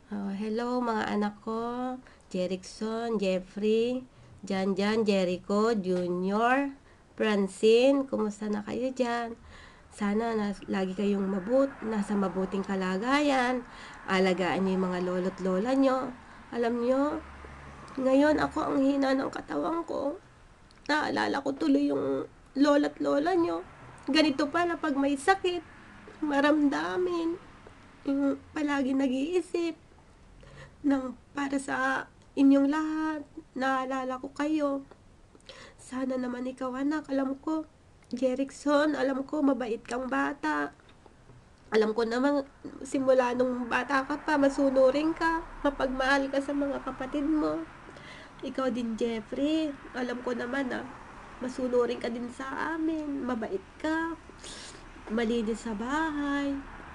Hello mga anak ko, Jerickson, Jeffrey, Janjan, Jericho, Junior, Francine, kumusta na kayo dyan? Sana lagi kayong nasa mabuting kalagayan, alagaan niyo yung mga lolo't lola nyo. Alam nyo, ngayon ako ang hina ng katawan ko. Naalala ko tuloy yung lola't lola nyo. Ganito pala pag may sakit, maramdamin, yung palagi nag-iisip ng para sa inyong lahat. Naalala ko kayo. Sana naman ikaw anak, alam ko, Jerickson, alam ko mabait kang bata. Alam ko naman, simula nung bata ka pa, masunurin ka, mapagmahal ka sa mga kapatid mo. Ikaw din, Jeffrey, alam ko naman masunurin ka din sa amin, mabait ka, malinis sa bahay.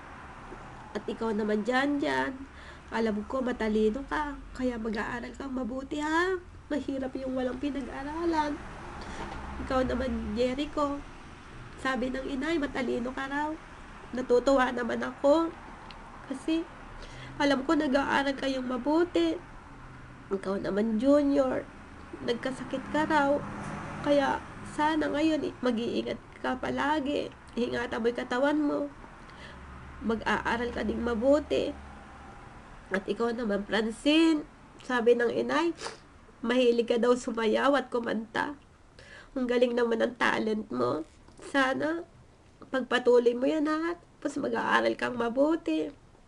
At ikaw naman dyan, alam ko matalino ka, kaya mag-aaral kang mabuti ha. Mahirap yung walang pinag-aralan. Ikaw naman, Jericho, sabi ng inay, matalino ka raw. Natutuwa naman ako. Kasi, alam ko nag-aaral kayong mabuti. Ikaw naman, Junior, nagkasakit ka raw. Kaya, sana ngayon, mag-iingat ka palagi. Ingatan mo yung katawan mo. Mag-aaral ka ding mabuti. At ikaw naman, Francine, sabi ng inay, mahilig ka daw sumayaw at kumanta. Ang galing naman ng talent mo. Sana, pagpatuloy mo yan ha. Tapos mag-aaral kang mabuti.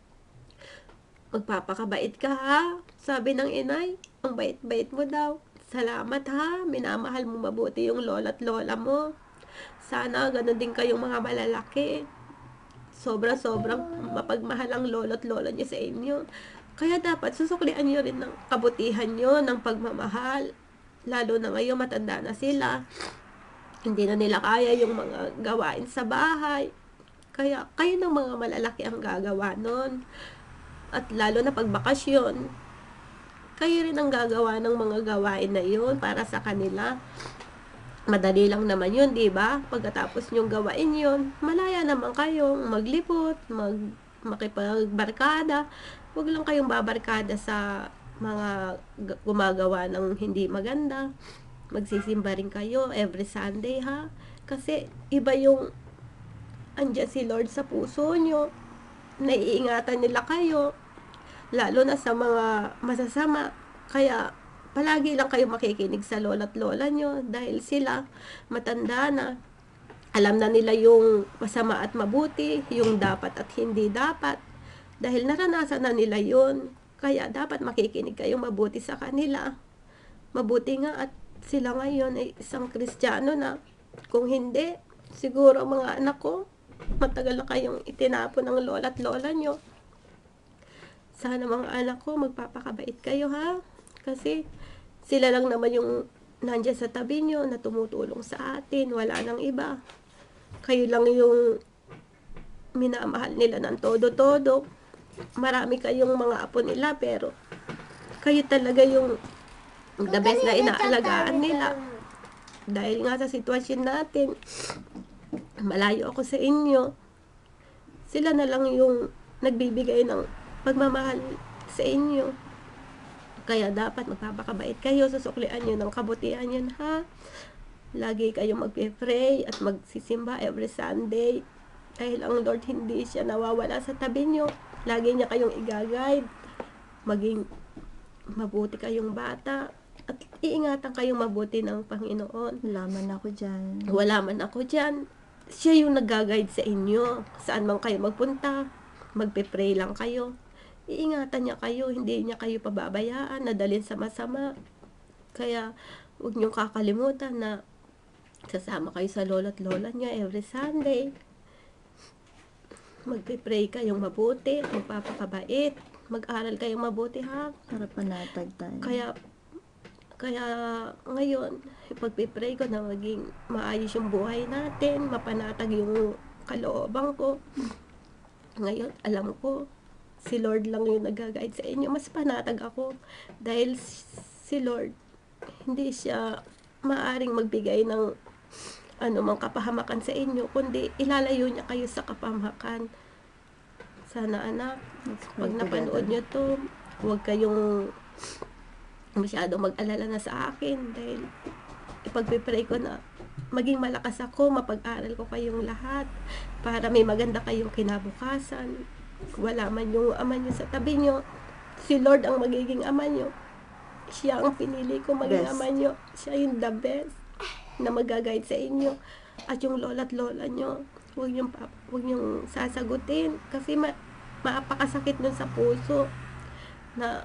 Magpapakabait ka ha. Sabi ng inay, ang bait-bait mo daw. Salamat ha. Minamahal mo mabuti yung lola at lola mo. Sana ganun din kayong mga malalaki. Sobra-sobrang mapagmahal ang lolo at lola niya sa inyo. Kaya dapat susuklian niyo rin ng kabutihan niyo, ng pagmamahal. Lalo na ngayon matanda na sila. Hindi na nila kaya yung mga gawain sa bahay. Kaya kayo ng mga malalaki ang gagawa nun. At lalo na pag bakasyon, kayo rin ang gagawa ng mga gawain na yun para sa kanila. Madali lang naman yun, di ba? Pagkatapos nyong gawain yun, malaya naman kayong maglipot, makipagbarkada. Huwag lang kayong babarkada sa mga gumagawa ng hindi maganda. Magsisimba rin kayo every Sunday ha. Kasi iba yung andyan si Lord sa puso nyo. Naiingatan nila kayo. Lalo na sa mga masasama. Kaya palagi lang kayo makikinig sa lola at lola nyo dahil sila matanda na. Alam na nila yung masama at mabuti, yung dapat at hindi dapat. Dahil naranasan na nila yun. Kaya dapat makikinig kayo mabuti sa kanila. Mabuti nga at sila ngayon ay isang Kristiyano na. Kung hindi, siguro mga anak ko, matagal na kayong itinapon ng lola at lola nyo. Sana mga anak ko, magpapakabait kayo ha. Kasi sila lang naman yung nandyan sa tabi nyo na tumutulong sa atin. Wala nang iba. Kayo lang yung minamahal nila ng todo-todo. Marami kayong mga apo nila pero kayo talaga yung the best na inaalagaan nila. Dahil nga sa sitwasyon natin, malayo ako sa inyo. Sila na lang yung nagbibigay ng pagmamahal sa inyo. Kaya dapat magpapakabait kayo, susuklian nyo ng kabutihan yun ha. Lagi kayong magpe-pray at magsisimba every Sunday. Dahil ang Lord hindi siya nawawala sa tabi nyo. Lagi niya kayong i-guide. Maging mabuti kayong bata. At iingatan kayong mabuti ng Panginoon. Wala man ako dyan. Wala man ako dyan. Siya yung nag-guide sa inyo. Saan man kayo magpunta, magpe-pray lang kayo. Iingatan niya kayo, hindi niya kayo pababayaan, nadalhin sa masama. Kaya, huwag niyong kakalimutan na sasama kayo sa lola at lola niya every Sunday. Magpe-pray kayong mabuti, magpapakabait, mag-aral kayong mabuti ha. Para panatag tayo. Kaya ngayon, pagpipray ko na maging maayos yung buhay natin, mapanatag yung kalooban ko. Ngayon, alam ko, si Lord lang yung nag-guide sa inyo. Mas panatag ako dahil si Lord, hindi siya maaring magbigay ng anumang kapahamakan sa inyo, kundi ilalayo niya kayo sa kapahamakan. Sana anak, pag Pray napanood together. nyo to, huwag kayong masyadong mag-alala na sa akin dahil ipagpipray ko na maging malakas ako, mapag-aral ko kayong lahat para may maganda kayong kinabukasan. Wala man yung ama nyo sa tabi nyo, si Lord ang magiging ama nyo. Siya ang pinili ko maging Best. ama nyo. Siya yung the best na mag-guide sa inyo. At yung lola at lola nyo, huwag niyong sasagutin kasi maapakasakit nun sa puso na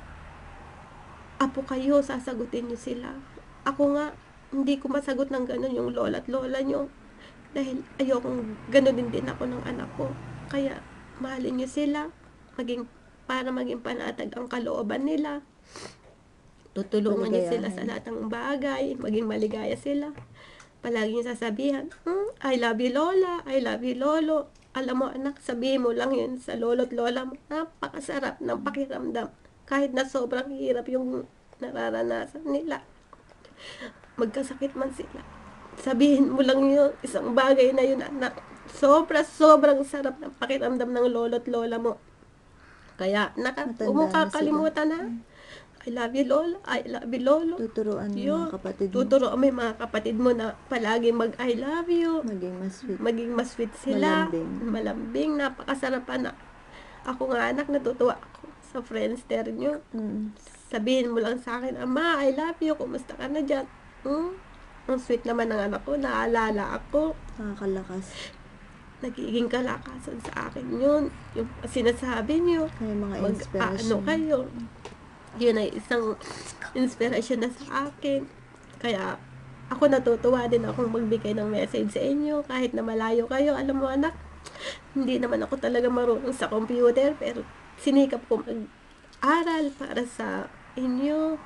apo kayo, sasagutin nyo sila. Ako nga, hindi ko masagot ng gano'n yung lola at lola nyo dahil ayokong gano'n din ako ng anak ko. Kaya mahalin nyo sila para maging panatag ang kalooban nila. Tutulungan niyo sila sa Paligayahin. lahat ng bagay, maging maligaya sila. Palagi niyo sasabihan, I love you Lola, I love you Lolo. Alam mo anak, sabihin mo lang yun sa lolo't lola mo. Napakasarap ng pakiramdam. Kahit na sobrang hirap yung nararanasan nila. Magkasakit man sila. Sabihin mo lang yun, isang bagay na yun anak. Sobrang sarap ng pakiramdam ng lolo't lola mo. Kaya, huwag mo Matanda na kakalimutan na. I love you, Lola. I love you, Lolo. Tuturuan mo Yun. mga kapatid mo. Tuturuan mo yung mga kapatid mo na palagi I love you. Maging mas sweet. Maging mas sweet sila. Malambing. Malambing. Napakasarap anak. Ako nga anak, natutuwa ako sa Friendster nyo. Sabihin mo lang sa akin, Ama, I love you. Kumusta ka na dyan? Ang sweet naman ng anak ko. Naalala ako. Nakakalakas. Nagiging kalakasan sa akin yun. Yung sinasabi nyo. May mga Ano inspiration. kayo. Yun ay isang inspiration na sa akin. Kaya ako natutuwa din akong magbigay ng message sa inyo kahit na malayo kayo. Alam mo anak, hindi naman ako talaga marunong sa computer pero sinikap ko mag-aral para sa inyo.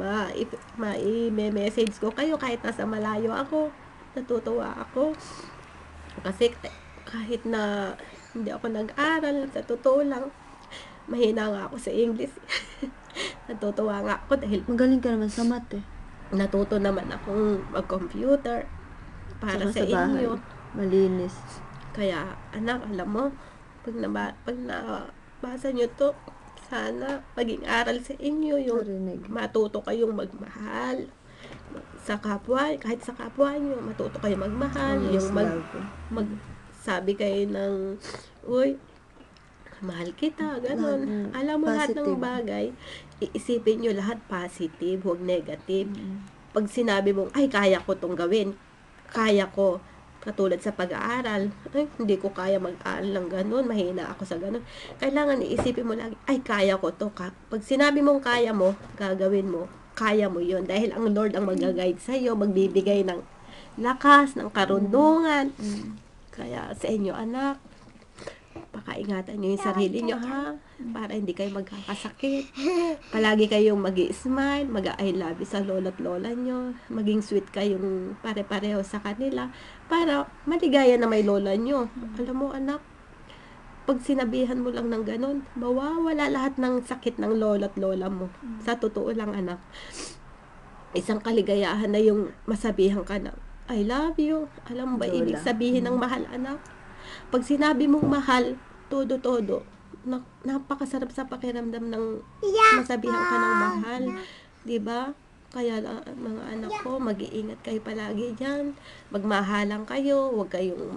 Mai-message ko kayo kahit nasa malayo ako. Natutuwa ako. Kasi kahit na hindi ako nag-aral, sa totoo lang, mahina nga ako sa English. Natutuwa nga ako dahil Magaling ka naman sa math eh. natuto naman akong mag-computer para Saka sa bahay. inyo. Malinis. Kaya, anak, alam mo, pag nabasa nyo to, sana maging aral sa inyo yung Narinig. matuto kayong magmahal sa kapwa, kahit sa kapwa nyo, matuto kayong magmahal, Always yung magsabi kayo ng, uy, mahal kita, ganon. Alam mo lahat ng positive. bagay, iisipin nyo lahat positive, huwag negative. Pag sinabi mong, ay, kaya ko tong gawin, kaya ko, katulad sa pag-aaral, ay, hindi ko kaya mag-aaral ng ganon, mahina ako sa ganon. Kailangan iisipin mo lagi, ay, kaya ko to. Pag sinabi mong kaya mo, gagawin mo, kaya mo yun. Dahil ang Lord ang mag-guide sa'yo, magbibigay ng lakas, ng karunungan. Kaya sa inyo, anak, pakaingatan nyo yung sarili nyo, ha? Para hindi kayo magkakasakit. Palagi kayong mag-i-smile, mag-I love you sa lolo't lola nyo. Maging sweet kayong pare-pareho sa kanila. Para maligaya na may lola nyo. Alam mo, anak, pag sinabihan mo lang ng ganun, mawawala lahat ng sakit ng lolo't lola mo. Sa totoo lang, anak. Isang kaligayahan na yung masabihan ka na, I love you. Alam mo ba, Lola. ibig sabihin ng mahal, anak? Pag sinabi mong mahal, todo-todo, napakasarap sa pakiramdam ng masabihan ka ng mahal. Diba? Kaya mga anak ko, mag-iingat kayo palagi dyan. Magmahalan kayo, huwag kayong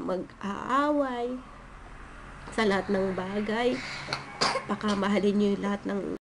mag-aaway sa lahat ng bagay. Baka mahalin nyo yung lahat ng